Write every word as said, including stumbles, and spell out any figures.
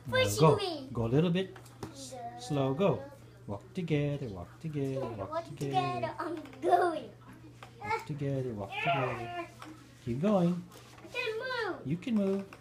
Pushing go. me. Go a little bit s- slow. Go. Walk together. Walk together. Walk Walk together. together. I'm going. Walk together. Walk together. Keep going. I can move. You can move.